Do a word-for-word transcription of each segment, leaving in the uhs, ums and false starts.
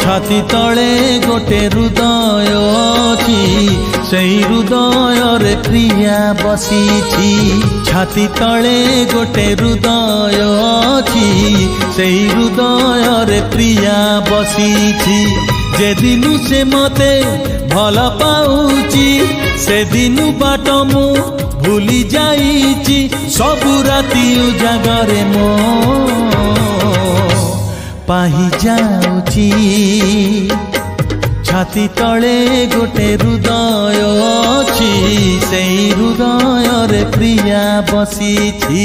छाती तले गोटे हृदय अछि सेई हृदय रे प्रिया बसीछि छाती तले गोटे हृदय अछि सेई हृदय रे प्रिया बसीछि जे दिनु से मते भल पाउछि से दिनु बाट मु भूली जाइछि सबु राति उजागरे मो पाही जाउछि छाती तले गोटे हृदय अछि सेई हृदय रे प्रिया बसीछि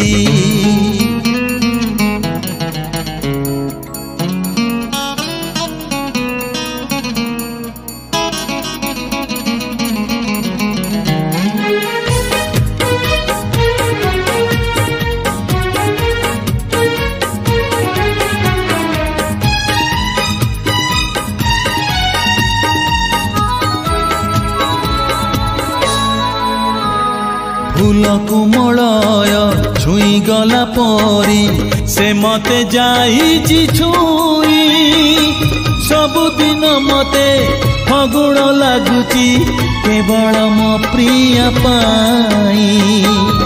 फूल कुमलय छुई गला परी से मते जाइछि छुई सबुदिन मते फगुण लागुछि केवल मो प्रिय पाई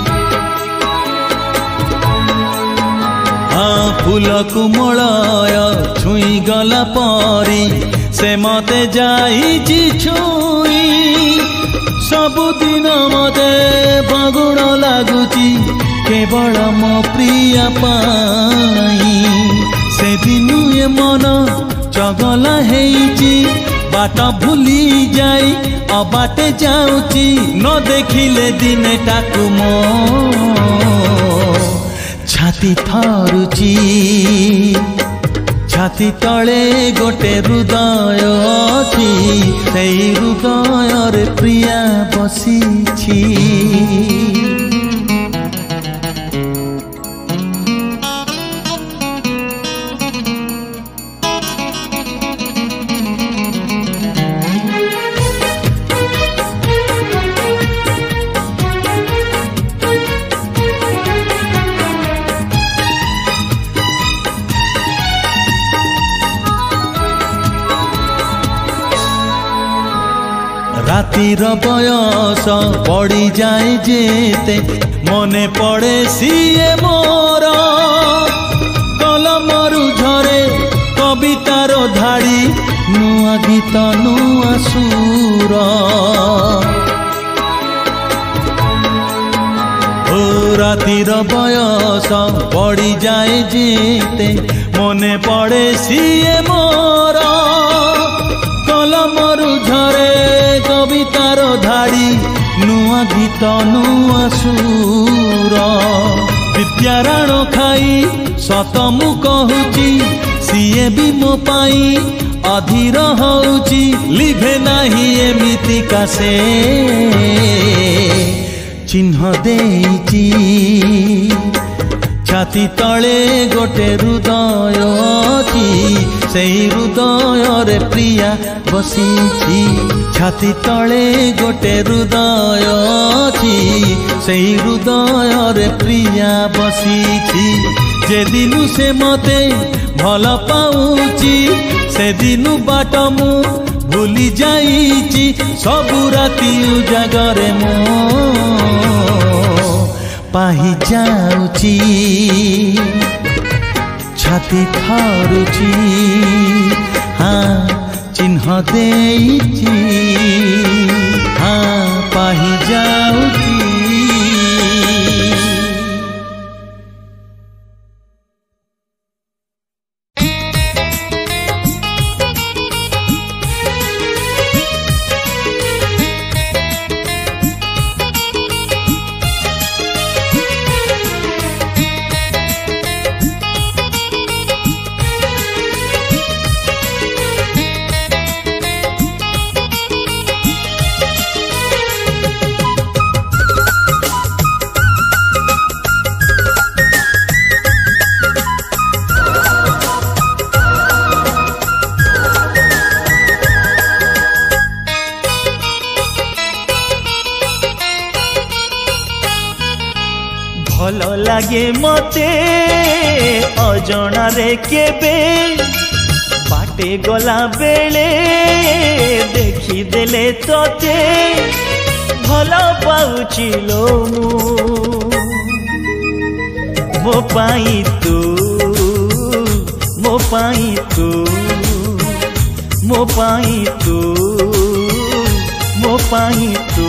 हाँ फूल कुमलय छुई गला परी से मते जाइछि छुई सबुदिन मते फगुण लागुछि केवल मो प्रिय पाई से दिनु ए मन चगला हेइछि बाट भूली जाई अबाटे जाउछि न देखिले दिने टाकु मो छाती थरुछि छाती तले गोटे हृदय अछि सेई हृदय रे प्रिया बसीछि रातिर बयस पड़ी जाए जेते मने पड़े सीए मोर कलमरु झरे कवितार धाड़ी नुआ गीत नुआ सुर ओ रातिर बयस पड़ी जाए जेते मने पड़े सीए मोर कलमरु झरे कवितार धाड़ी नुआ गीत नुआ सुर विद्याराण खाई सत मु कहूची सीए भी मो पाई अधीर होउची लिभे नाही एमिति कासे चिन्ह देइची छाती तले गोटे हृदय अछि सेई हृदय रे प्रिया बसीछि छाती तले गोटे हृदय अछि सेई हृदय रे प्रिया बसीछि जे दिनु से मते भल पाउछि से दिनु बाट मु भूली जाइछि सबु राति उजागरे मो पाही जाउछि छाती थरुछि हाँ चिन्ह देइछि हाँ पाही जाउछि भल लागे मते अजणा रे केबे बाट बाटे गला बेले देखी देले तोते भल पाउची लो मो पाई तू मो पाई तू मो पाई तू मो पाई तू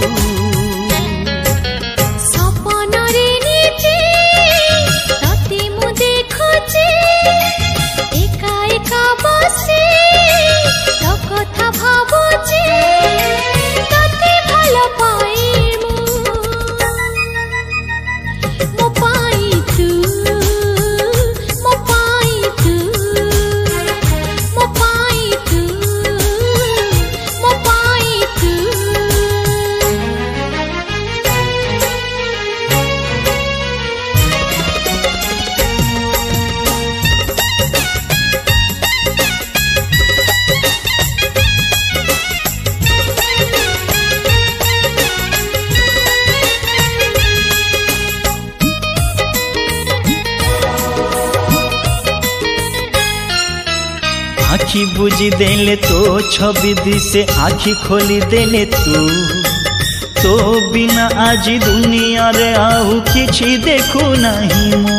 सपनरे नीति तते मु देखुची एका एका बसी तो कथा भाबुची तते भल पाए मु मो पाई तू मो पाई तू मो पाई तू मो पाई तू आखी बुझी देले तो छवि दिसे आखी खोली देले तू तो बिना आज दुनिया रे आउ किछि देखु नहीं मो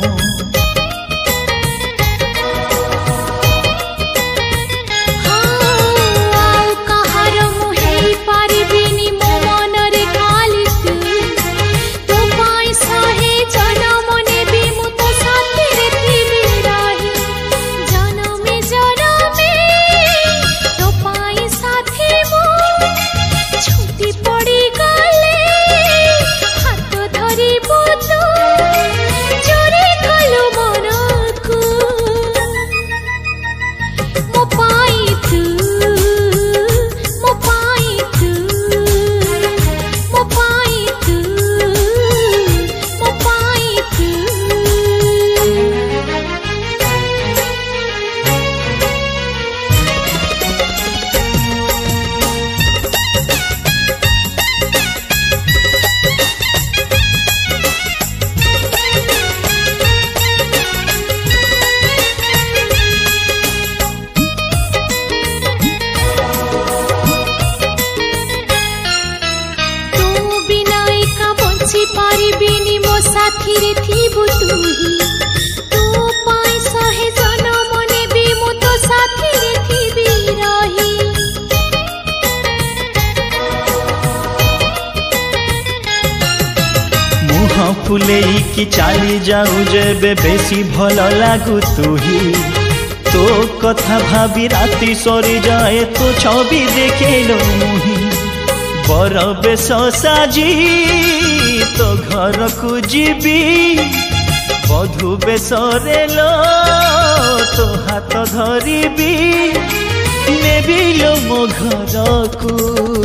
फुलेई कि चाली जाऊ जेबे बेसी भल लागू तू ही तो कथा भाभी राति सरी जाए तो छवि देखेलो मुही बर बेस साजी तो घर को जीवी बधु बेसरे लो तो हाथ धरिबी नेबी लो मो घर को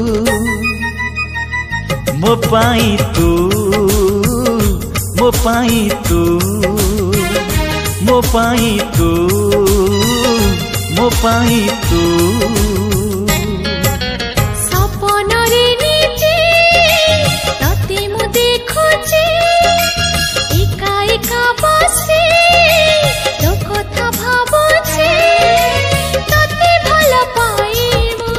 मो पाई तू मो पाई तू मो पाई तू मो पाई तू सपनरे नीति तते मु देखुची एका एका बसी तो कथा भाबुची तते भल पाए मु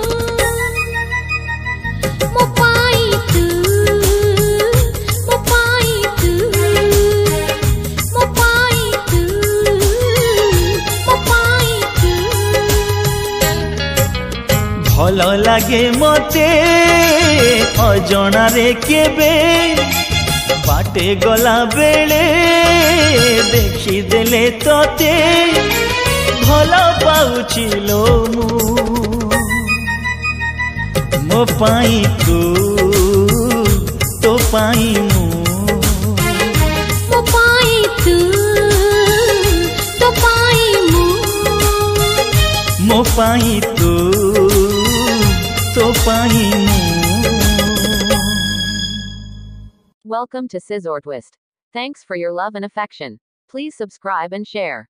मो पाई तू मो पाई तू मो पाई तू मो पाई तू भल लागे मते अजणा रे केबे बाटे गला बेले देखी देले तते भल पाउची लो मु मो पाई तू तो पाई मु मो पाई तू तो पाई मु मो पाई तू तो पाई मु Welcome to Scissor Twist. Thanks for your love and affection. Please subscribe and share.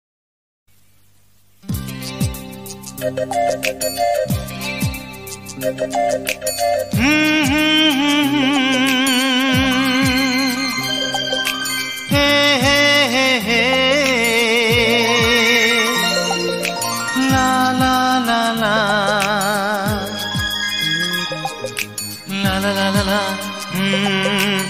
La ला हम्म,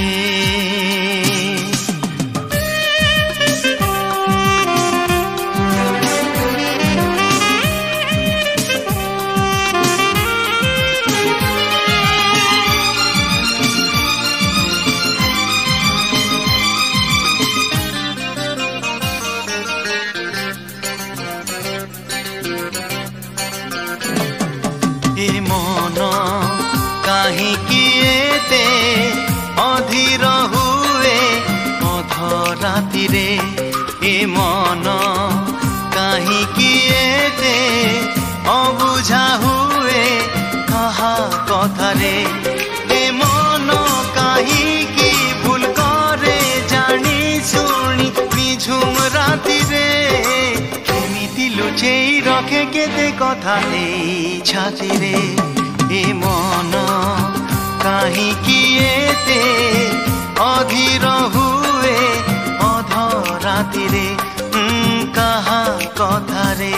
मन कहीं किए अधीर हुए अध राति रे ए मन कहीं किए अबुझा हुए कहा कथा रे ए मन कहीं की भूल करे जानी शुणी निझुम राति रे केमिति लुचेई रखे केते कथा ए छाती रे ए मन कहीं किए अधीर हुए अध राति रे कहा कथा रे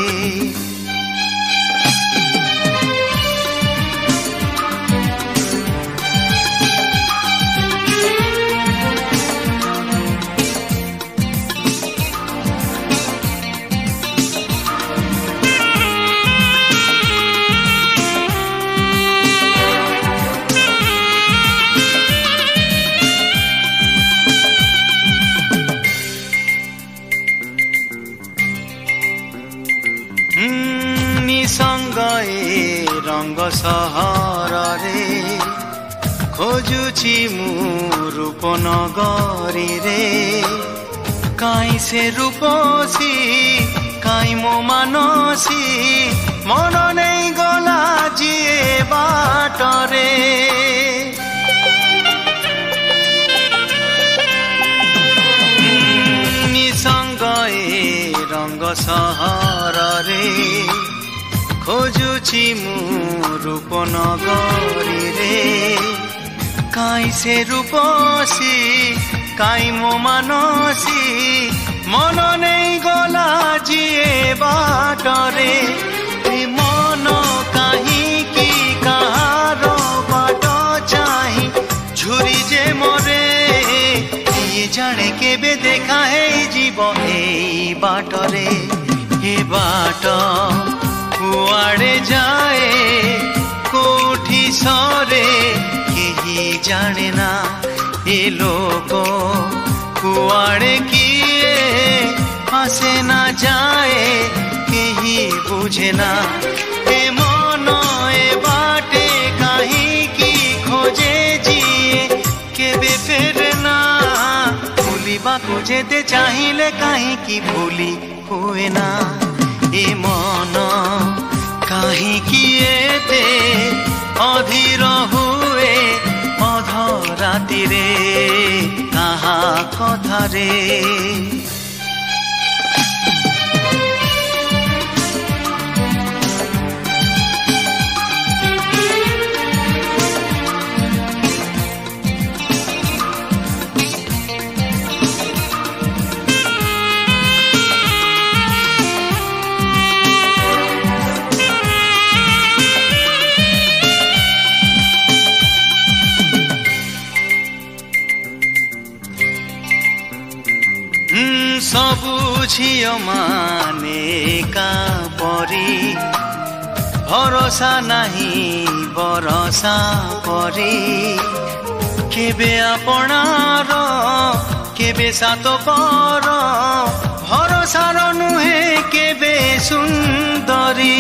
संग ए रंग सहर रे खोजुछि मु रूप नगरी रे काई से रूपसी काई मो मानसी मन नहीं गला जिए बाट रे निसंग ए रंग सहर रे खोजुछि मु रूप नगरी रे काई से रूपसी काई मो मानसी मन नहीं गला जिए बाट रे मन कहीं की कहार बाट चाही झुरी जे मरे ये जाने केबे देखा है जीव ए बाट रे ए बाट कुआड़े जाए कोठी सरे केही जाने ना ए लोक कुआड़े किए आसे ना जाए केही बुझे ना ए मन ए बाटे कहीं की खोजे जिए केबे फेरे ना भूलिबा को जेते चाहिए कहीं की भूली हुए ना ए मन कहीं किए अधीर हुए अध राति रे कहा कथा रे सबु झियो माने का परी भरोसा नहीं बरसा परी केबे आपणार केबे सात पर भरोसार नुहे केबे सुंदरी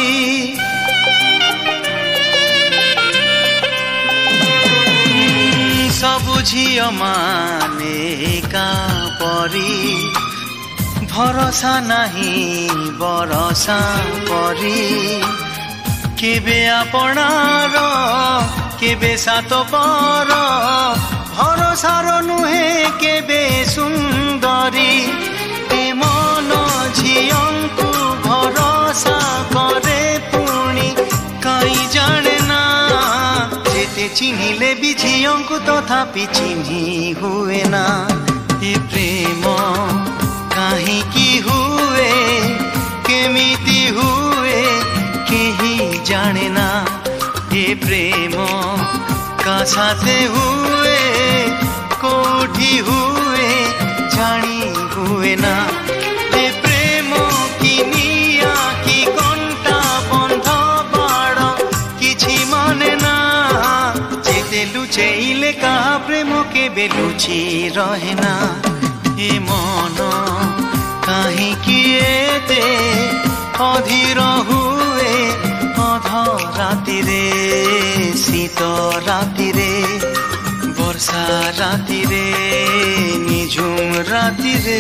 सबु झियो माने का परी भरोसा नहीं बरसा परी केबे आपणार केबे सात पर भरोसार नुहे केबे सुंदरी ए मन झियंकु भरोसा करे पुणी कई जाने ना जेते चिन्हिले भी झियंकु तथापि चिन्ही हुए ना ए प्रेम कहीं की हुए केमिति हुए केही जाने ना ये प्रेम साथे हुए कोठी हुए जानी हुए ना ए प्रेम की निया की कंटा बंध बाड़ किछि माने ना जेते लुचेइले का प्रेम के बेलुची रहे ना ए मन कहीं किए दे अधीर हुए अध राति रे शीत राति रे वर्षा राति रे निझुम राति रे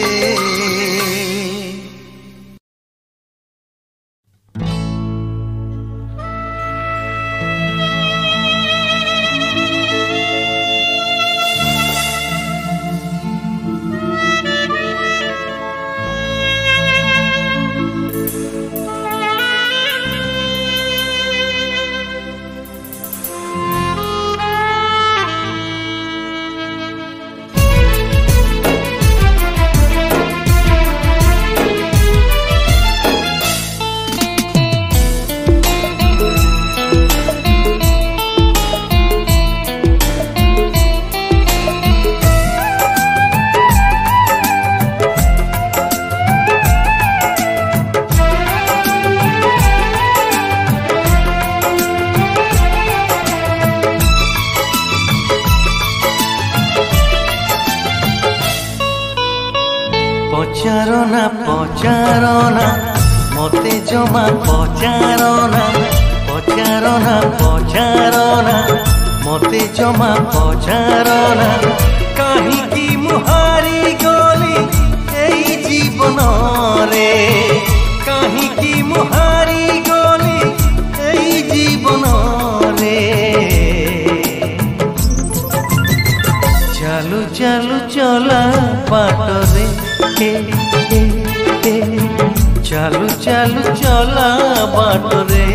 पचारना पचारना मते जमा पचारना पचारना पचारना मते जमा पचारना कहीं की मुहारी गली एई जीवन रे कहीं की मुहारी गली एई जीवन रे चालू चालू चला बाट रे चालू चालू चला बाट रे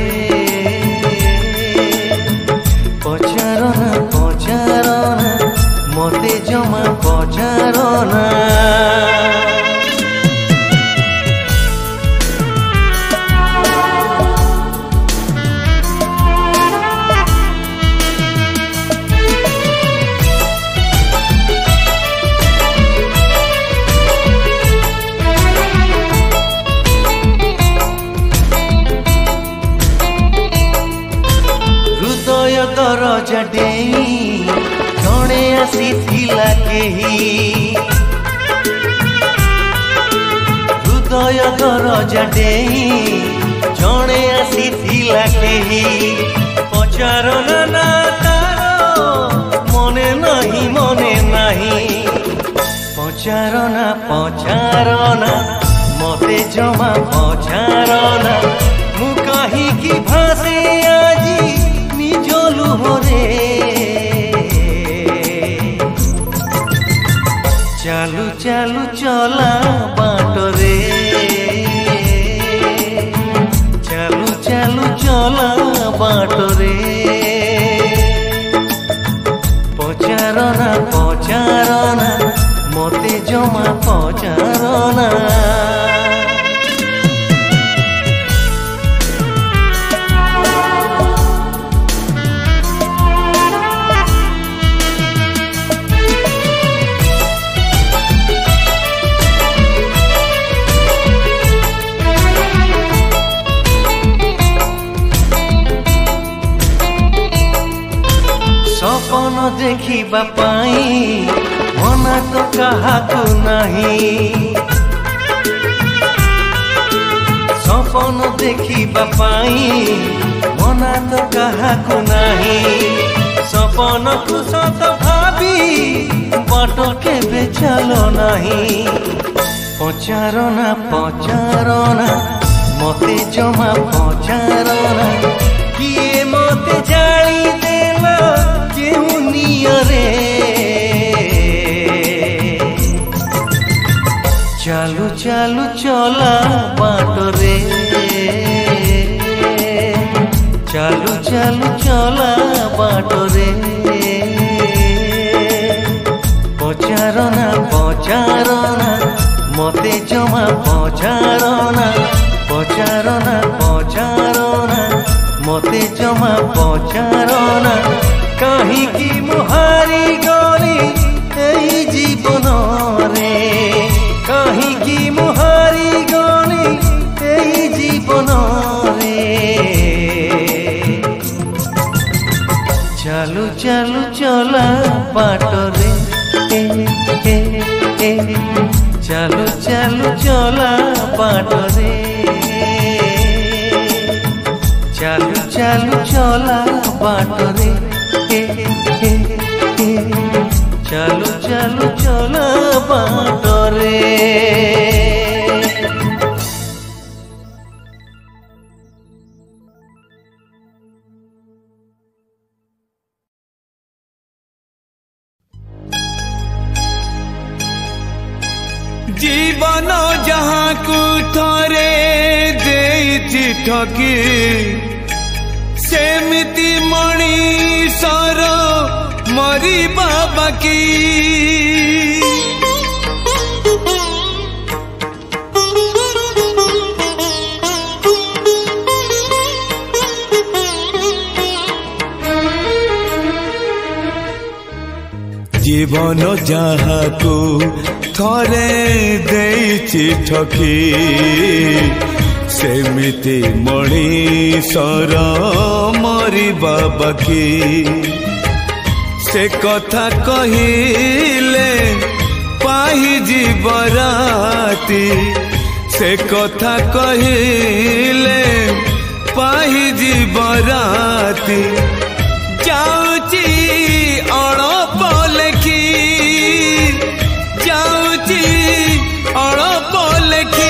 पचारना पचारना मते जमा पचारना दरजा डेई जणे आसीथिला केही हृदय दरजा डेई जणे आसीथिला केही पचारना ना तारो मने नहीं मने नहीं पचारना पचारना मते जमा पचारना मु कहीं की भासे आजी निजलु हरे चालू चालू चला बाट रे चालू चालू चला बाट रे पचारना पचारना मते जमा पचारना सपन देखिबा पाई मना तो काहाकु नहीं सपन देखिबा पाई मना तो काहाकु नहीं सपन को सत भाबी बाट केबे चलो नहीं पचारना पचारना मते जमा पचारना किए मते जाली देला केहू नियरे चालू चालू चला बाट रे चालू चालू चला बाट रे पचारना पचारना मते जमा पचारना पचारना पचारना मते जमा पचारना काहीकि मुहारी गली एई जीवन रे काहीकि मुहारी गली एई जीवन रे चालू चालू चला बाट रे चालू चालू चला बाट रे चालू चालू चला बाट रे चालू चालू चला बाट रे जीवन जहाँ को थरे देइछि ठकी सेमिति मणिषर मरिबा बाकी जीवन जहाँ को थरे देइछि ठकी सेमिति मणिषर मरिबा बाकी से कथा कहिले पाहि जीव राति से कथा कहिले पाहि जीव राति जाउची अळप लेखी जाउची अळप लेखी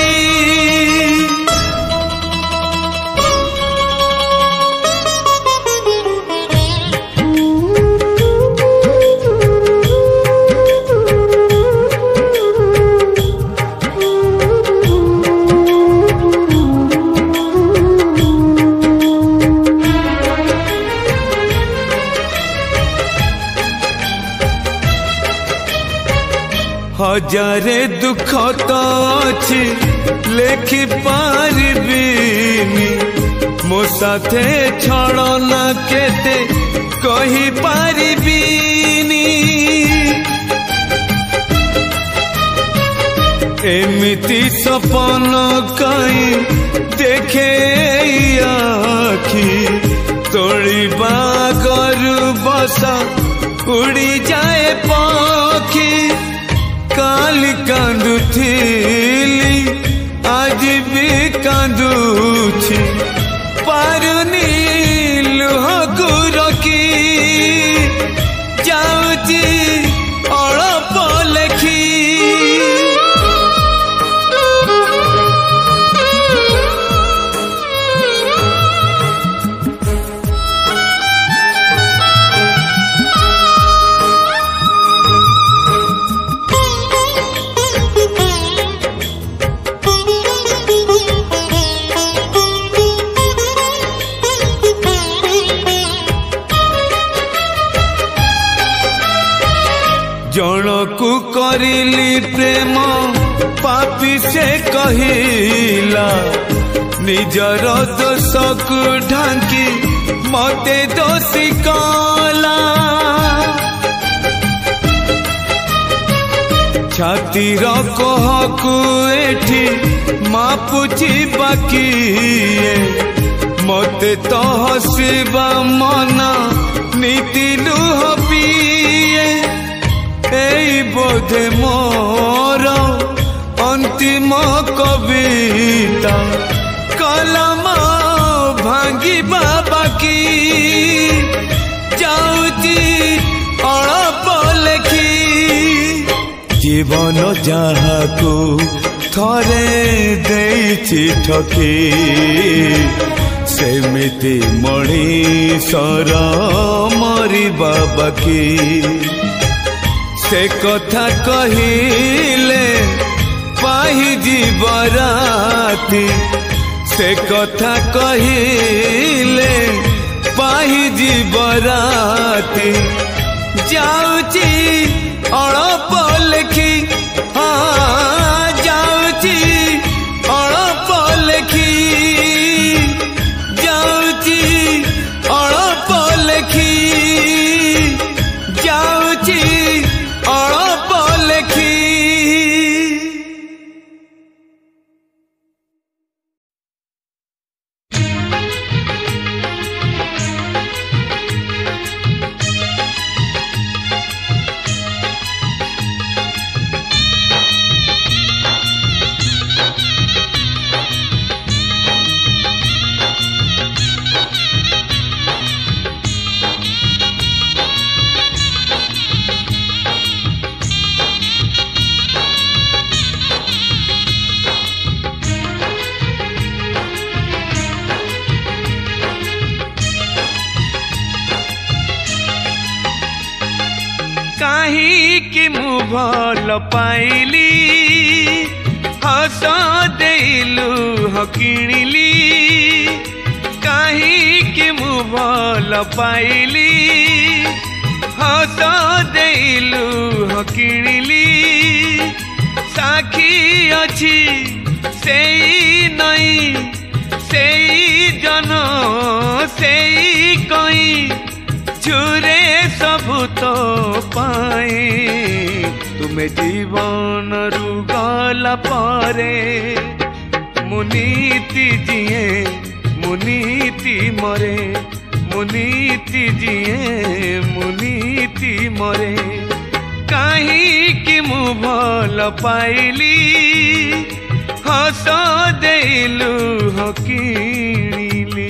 हजारे दुख तो अच्छी लेखि पारिबिनी मो साथे छड़ना केते कही पारिबिनी एमिति सपन कई देखे आखी तोड़ीबा गरु बसा उड़ी जाए पखी काली कांदुथिली आज भी कांदुछि पारुनी लुह गुरकी जाउची अळप लेखी जनकु करिली प्रेम पापी से कहिला निजर दोषकु ढांकी मते दोषी कला छातीर कहकु एठी मापुची बाकी मते तो हसिबा मना नीति लुह पिए एई बोधे मोर अंतिम कविता कलम भांगिबा बाकी जाउची अळप लेखी जीवन जहाँको थरे देइछि ठकी सेमिति मणिषर मरिबा बाकी से कथा कहिले पाहि जीव राति से कथा कहिले पाहि जीव राति जाउची अळप लेखी हाँ जाउची अळप लेखी जाउची अळप लेखी କାହିଁକି ମୁଁ ଭଲ ପାଇଲି ହସ ଦେଇଲୁ ହ କିଣିଲି କାହିଁକି ମୁଁ ଭଲ ପାଇଲି ହସ ଦେଇଲୁ ହ କିଣିଲି ସାକ୍ଷୀ ଅଛି ସେଇ ନଈ ସେଇ ଜନ ସେଇ କଇଁ ଝୁରେ ସବୁ ତ ପାଇଁ ତୁମେ ଜୀବନରୁ ଗଲା ପରେ ମୁଁ ନୀତି ଜିଏ ମୁଁ ନୀତି ମରେ ମୁଁ ନୀତି ଜିଏ ମୁଁ ନୀତି ମରେ କାହିଁକି ମୁଁ ଭଲ ପାଇଲି ହସ ଦେଇଲୁ ହ କିଣିଲି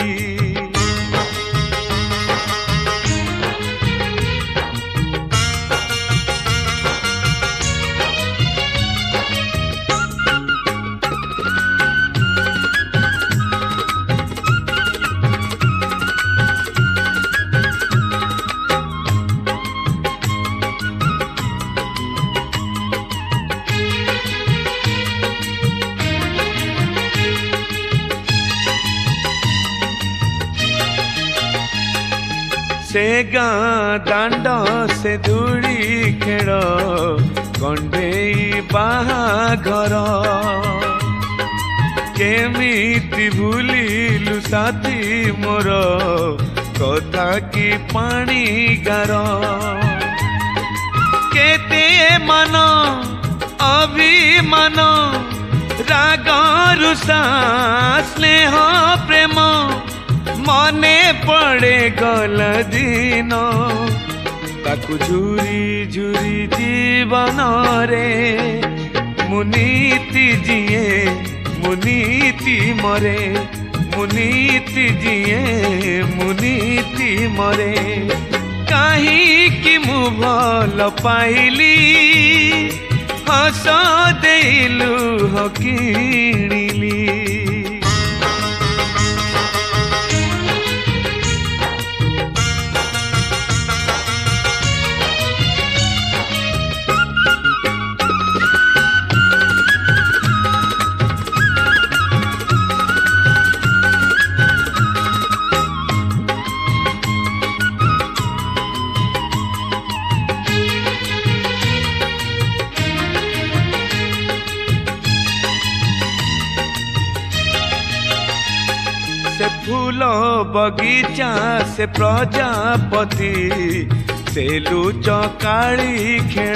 से गाँ दांड से धूली खेल कंडेई बाहाघर केमिति भूलिलु साथी मोर कथा की पानी गार केते मान अभिमान राग रुषा स्नेह प्रेम मने पड़े गल दिन ताकु झुरी झुरी जीवन रे मुनीति जिए मुनीति मरे मुनीति जिए मुनीति मरे काहींकि मु भल पाइली हस देलु ह किणिली फूल बगीचा से प्रजापति से लुच काली खेल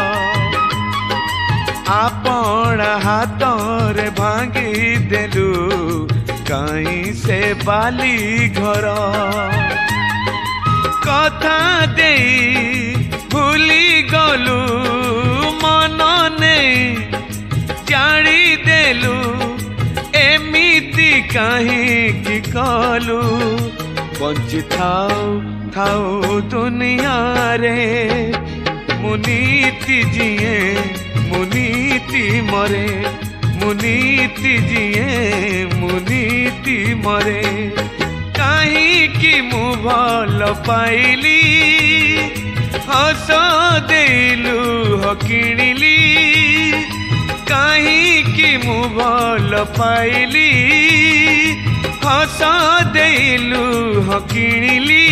आपण हाथ रे भांगी देलु कहीं से बाली घर कथा दे भूली गलु मन नहीं जानी देलु एमिति काहींकि कलु बंची थाऊ थाऊ दुनिया रे मुनीति जिए मुनीति मरे मुनीति जिए मुनीति मरे काहींकि मु भल पाइली हस देलु ह किणिली काहींकि मु भल पाइली हस देलु ह किणिली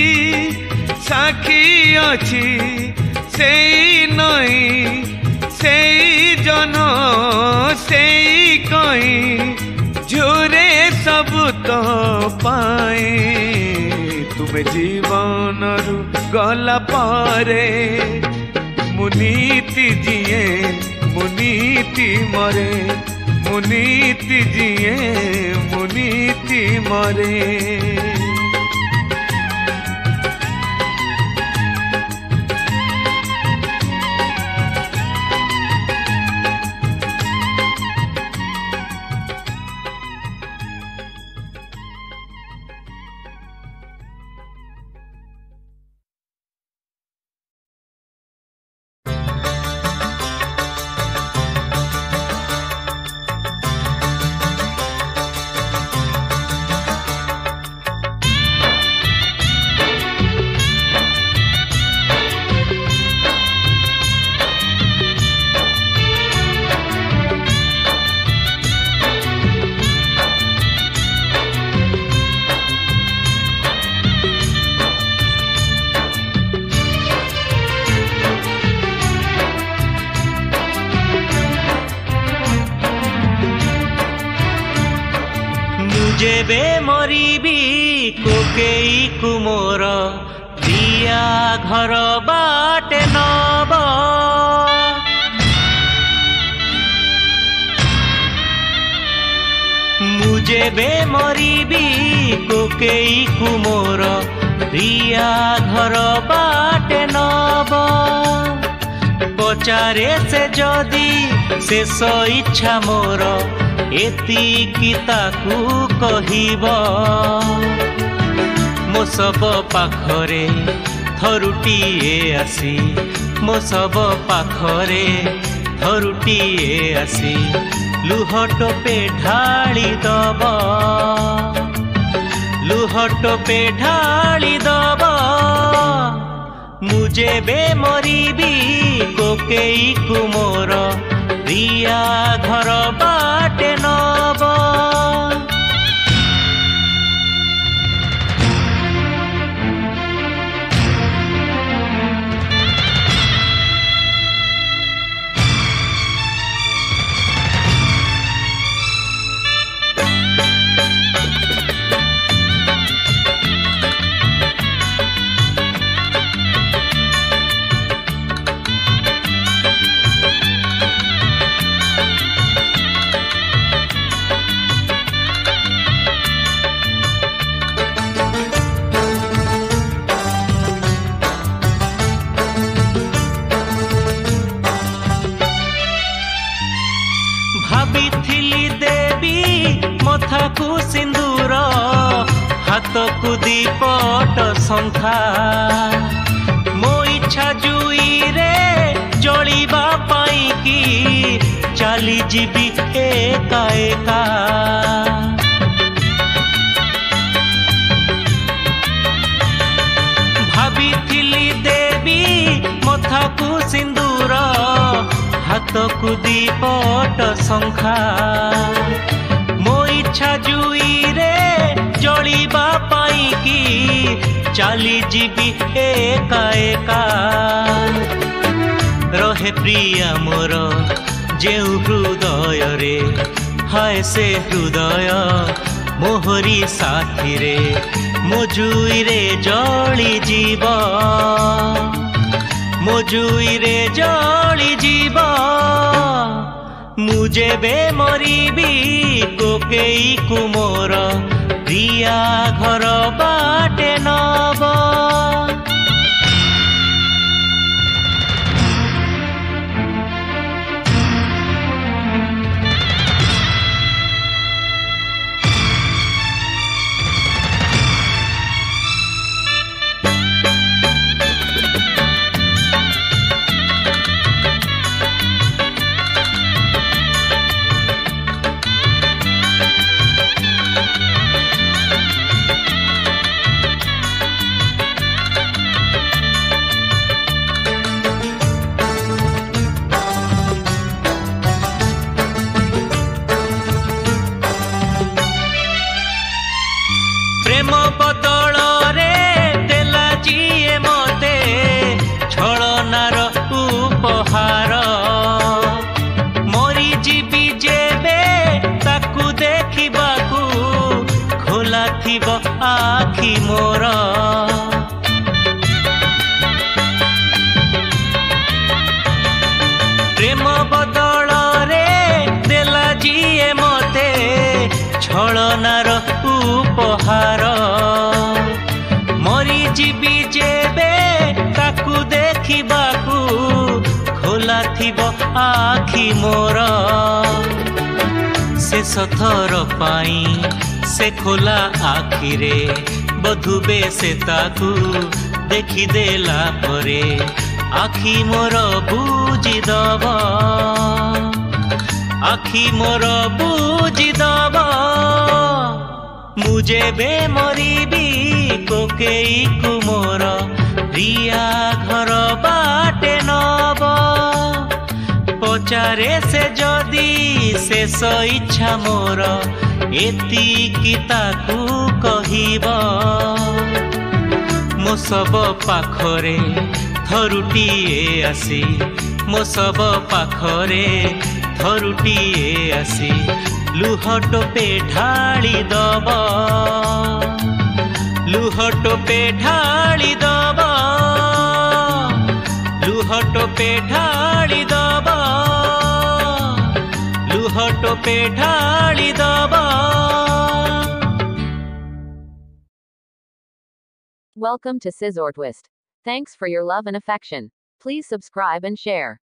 साक्षी अछि सेई नई सेई जन सेई कहीं झुरे सब तो पाए तुमे जीवन रु गला पारे मुनीति जिए मुनीति मरे मुनीति जिए मुनीति मरे जेबे मरीबी कोकेई कुमोर दिया घर बाटे नब मुझेबे मरीबी कोकेई कुमोर दिया घर बाटे नब पचारे से जदि शेष इच्छा मोर एतिकी ताकू कहिब मो सब पाखरे थरुटीए आसी मो सब पाखरे थरुटीए आसी लुह टोपे ढाली दब लुह टोपे ढाली दब मुझेबे मरीबी कोकेई कुमोर दिया घर बाटे नब भाबिथिली देवी मथाकू सिंदूर हाथकू दीपट शंखा मो इच्छा जुई रे जलिबा पाई की चली जीवी एका एका भाबिथिली देवी मथाकू सिंदूर हाथकू दीपट शंखा मो इच्छा जुई रे जलिबा पाई की चली जीवी एका एका रहे प्रिया मोर जेउ हृदय रे हाय से हृदय मोहरी साथी रे मो जुई रे जली जीव मो जुई रे जली जीव मुझेबे मरीबी कोकेई कुमोर दिया घर बाटे नब प्रेम बदल रे देला जीए मते छलनार उपहार मरी जीवी जेबे ताकू देखिबाकू खोला थिब आखि मोर प्रेम बदल रे देला जीए मते छलनार उपहार मरी जीवी जेबे ताकू देखिबाकू खोला थिब आखि मोर शेष थर पाई से खोला आखिरे बधुबे से ताकू देखिदेला परे आखि मोर बुझिदब आखि मोर बुझिदब मुझेबे मरीबी कोकेई कुमोर रिया घर बाटे नब पचारे से जदि शेष इच्छा मोर एतिकी ताकू कहिब मो सब पाखरे थरुटीए आसी मो सब पाखरे थरुटीए आसी लुह टोपे ढाली दब लुह टोपे ढाली दब लुह टोपे ढाली दब लुह टोपे ढाली दब। Welcome to Scissor Twist. Thanks for your love and affection. Please subscribe and share.